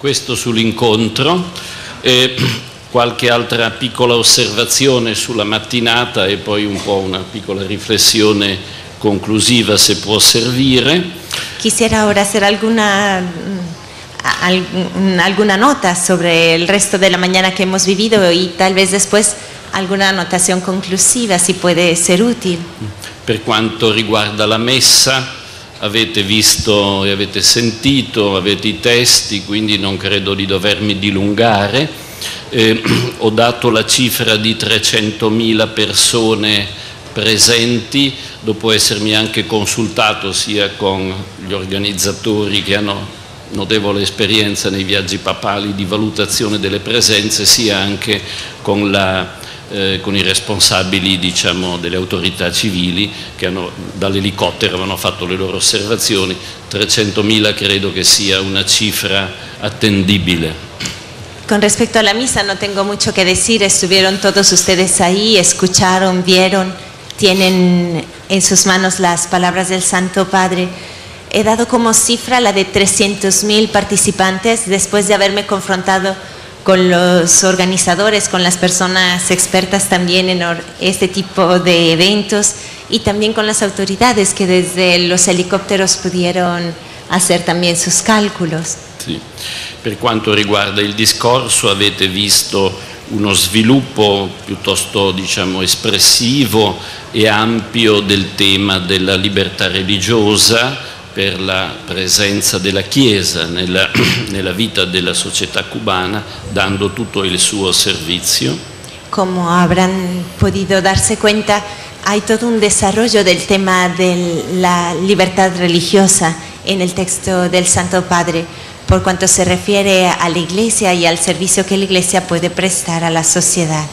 questo sull'incontro. Qualche altra piccola osservazione sulla mattinata e poi un po' una piccola riflessione conclusiva, se può servire. Quisiera ahora hacer alguna nota sobre el resto de la mañana que hemos vivido y tal vez después alguna anotación conclusiva, si puede ser útil. Per quanto riguarda la messa, avete visto e avete sentito, avete i testi, quindi non credo di dovermi dilungare. Ho dato la cifra di 300.000 persone presenti, dopo essermi anche consultato sia con gli organizzatori che hanno notevole esperienza nei viaggi papali di valutazione delle presenze, sia anche con i responsabili, diciamo, delle autorità civili che dall'elicottero avevano fatto le loro osservazioni. 300.000 credo che sia una cifra attendibile. Con respecto a la misa no tengo mucho que decir, estuvieron todos ustedes ahí, escucharon, vieron, tienen en sus manos las palabras del Santo Padre. He dado como cifra la de 300.000 participantes después de haberme confrontado con los organizadores, con las personas expertas también en este tipo de eventos y también con las autoridades que desde los helicópteros pudieron hacer también sus cálculos. Sì. Per quanto riguarda il discorso, avete visto uno sviluppo piuttosto, diciamo, espressivo e ampio del tema della libertà religiosa, per la presenza della Chiesa nella vita della società cubana, dando tutto il suo servizio. Como habrán podido darse cuenta, hay todo un desarrollo del tema de la libertad religiosa en el texto del Santo Padre, por cuanto se refiere a la Iglesia y al servicio que la Iglesia puede prestar a la sociedad.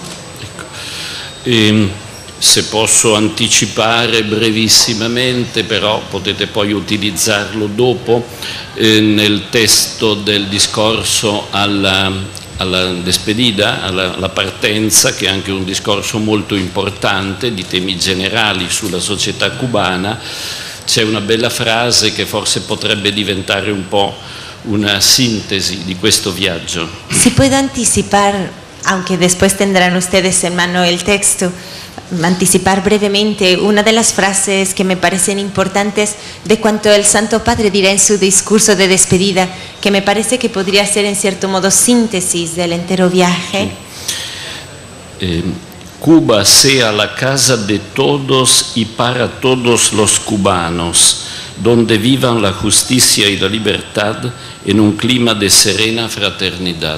Ecco. Se posso anticipare brevissimamente, però potete poi utilizzarlo dopo, nel testo del discorso alla despedida, alla partenza, che è anche un discorso molto importante di temi generali sulla società cubana, c'è una bella frase che forse potrebbe diventare un po' una sintesi di questo viaggio. Si puedo anticipar, aunque después tendrán ustedes en mano el texto, anticipar brevemente una de las frases que me parecen importantes de cuanto el Santo Padre dirá en su discurso de despedida, que me parece que podría ser en cierto modo síntesis del entero viaje. Cuba sea la casa de todos y para todos los cubanos, donde vivan la justicia y la libertad en un clima de serena fraternidad.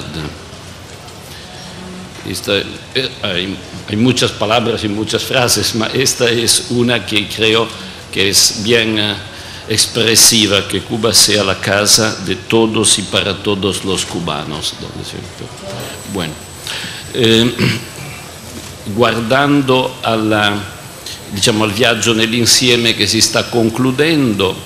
Hay muchas palabras y muchas frases, pero esta es una que creo que es bien expresiva, que Cuba sea la casa de todos y para todos los cubanos. Bueno, guardando al viaggio nell'insieme che si sta concludendo,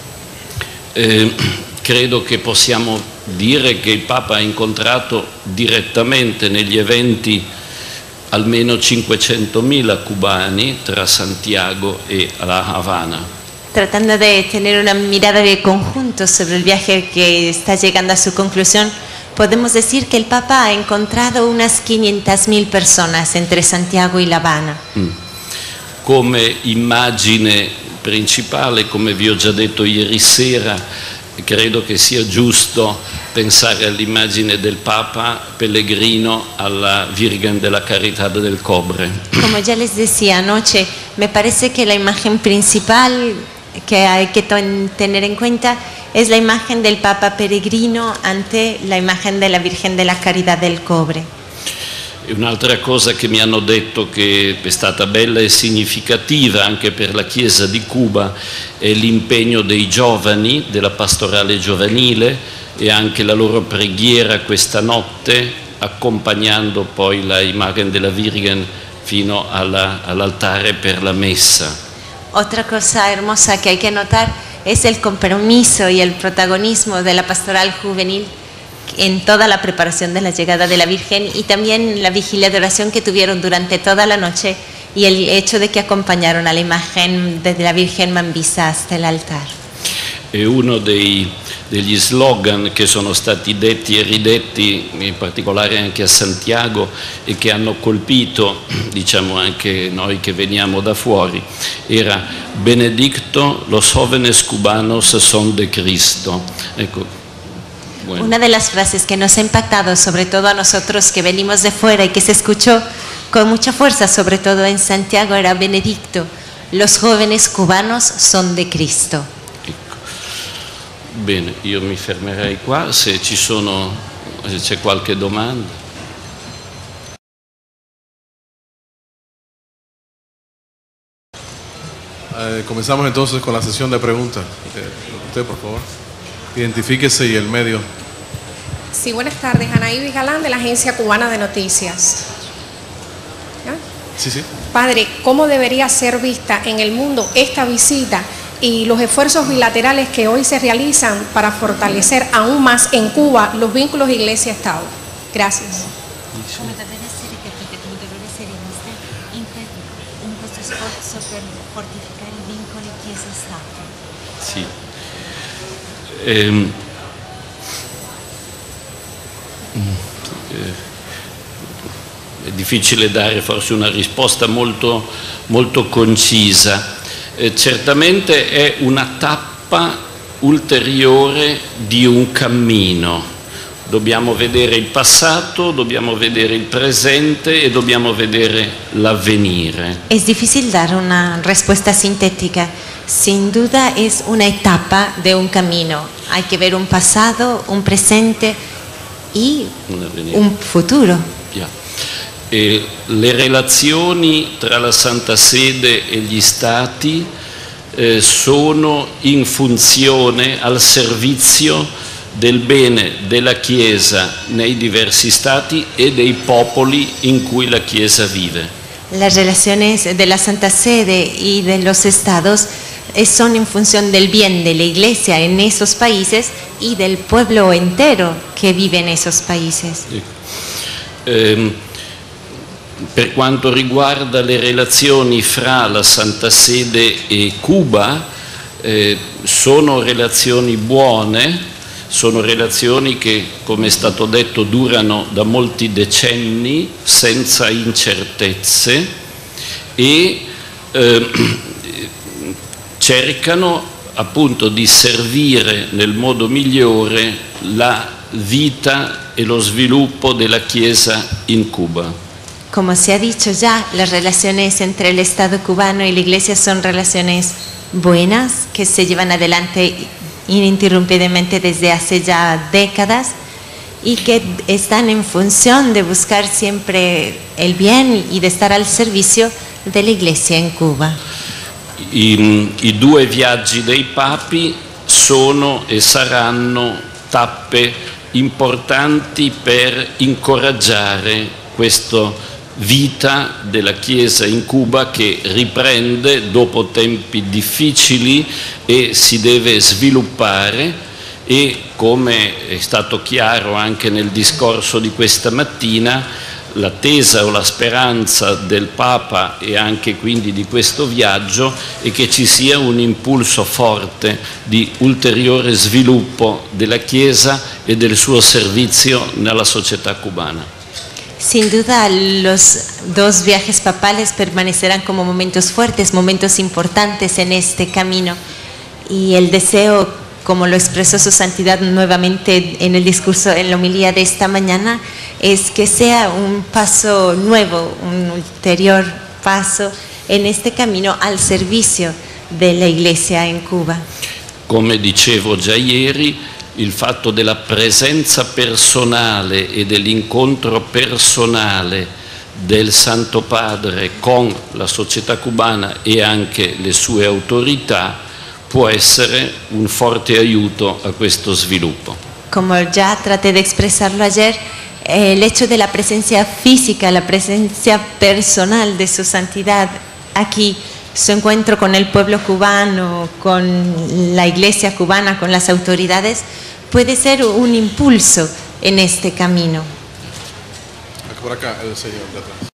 credo che possiamo dire che il Papa ha incontrato direttamente negli eventi almeno 500.000 cubani tra Santiago e La Habana. Tratando de tener una mirada de conjunto sobre el viaje que está llegando a su conclusión, podemos decir que el Papa ha encontrado unas 500.000 personas entre Santiago y La Habana. Come immagine principale, come vi ho già detto ieri sera, credo che sia giusto pensare all'immagine del Papa pellegrino alla Virgen de la Caridad del Cobre. Como ya les decía anoche, me parece que la imagen principal que hay que tener en cuenta es la imagen del Papa peregrino ante la imagen de la Virgen de la Caridad del Cobre. Un'altra cosa che mi hanno detto che è stata bella e significativa anche per la Chiesa di Cuba è l'impegno dei giovani, della pastorale giovanile e anche la loro preghiera questa notte, accompagnando poi la imagen della Virgen fino all'altare per la messa. Otra cosa hermosa que hay que notar es el compromiso y el protagonismo de la pastoral juvenil en toda la preparación de la llegada de la Virgen y también la vigilia de oración que tuvieron durante toda la noche y el hecho de que acompañaron a la imagen de la Virgen man vista hasta el altar. E uno degli degli slogan che sono stati detti e ridetti, in particolare anche a Santiago, e che hanno colpito, diciamo, anche noi che veniamo da fuori, era Benedicto, los jóvenes cubanos son de Cristo. Ecco, bueno. Una de las frases que nos ha impactado, sobre todo a nosotros que venimos de fuera y que se escuchó con mucha fuerza, sobre todo en Santiago, era Benedicto, los jóvenes cubanos son de Cristo. Ecco. Bene, io mi fermerei qua, se c'è qualche domanda. Comenzamos entonces con la sesión de preguntas. Usted, por favor, identifíquese y el medio. Sí, buenas tardes. Anaíbi Galán, de la Agencia Cubana de Noticias. ¿Ya? Sí, sí. Padre, ¿cómo debería ser vista en el mundo esta visita y los esfuerzos bilaterales que hoy se realizan para fortalecer aún más en Cuba los vínculos Iglesia-Estado? Gracias. Come dovrebbe essere vista in questo sforzo per fortificare i vincoli Chiesa-Stato? Sì. È difficile dare forse una risposta molto, molto concisa. Certamente è una tappa ulteriore di un cammino. Dobbiamo vedere il passato, dobbiamo vedere il presente e dobbiamo vedere l'avvenire. Es difícil dar una respuesta sintética. Sin duda es una etapa de un camino. Hay que ver un pasado, un presente y un futuro. Yeah. E le relazioni tra la Santa Sede e gli Stati sono in funzione, al servizio del bene della Chiesa nei diversi Stati e dei popoli in cui la Chiesa vive. Las relaciones de la Santa Sede y de los estados son en función del bien de la Iglesia en esos países y del pueblo entero que vive en esos países. Per quanto riguarda le relazioni fra la Santa Sede e Cuba, sono relazioni buone, sono relazioni che, come è stato detto, durano da molti decenni senza incertezze e cercano appunto di servire nel modo migliore la vita e lo sviluppo della Chiesa in Cuba. Como se ha dicho ya, las relaciones entre el Estado cubano y la Iglesia son relaciones buenas que se llevan adelante ininterrumpidamente desde hace ya décadas y que están en función de buscar siempre el bien y de estar al servicio de la Iglesia en Cuba. I due viaggi dei papi sono e saranno tappe importanti per incoraggiare questa vita della Chiesa in Cuba che riprende dopo tempi difficili e si deve sviluppare e, come è stato chiaro anche nel discorso di questa mattina, l'attesa o la speranza del Papa e anche quindi di questo viaggio è che ci sia un impulso forte di ulteriore sviluppo della Chiesa e del suo servizio nella società cubana. Sin duda, los dos viajes papales permanecerán como momentos fuertes, momentos importantes en este camino. Y el deseo, como lo expresó su santidad nuevamente en el discurso, en la homilía de esta mañana, es que sea un paso nuevo, un ulterior paso en este camino al servicio de la Iglesia en Cuba. Come dicevo già ieri, il fatto della presenza personale e dell'incontro personale del Santo Padre con la società cubana e anche le sue autorità può essere un forte aiuto a questo sviluppo. Como ya traté de expresarlo ayer, el hecho de la presencia física, la presencia personal de su santidad aquí, su encuentro con el pueblo cubano, con la Iglesia cubana, con las autoridades, puede ser un impulso en este camino. Por acá, el señor de atrás.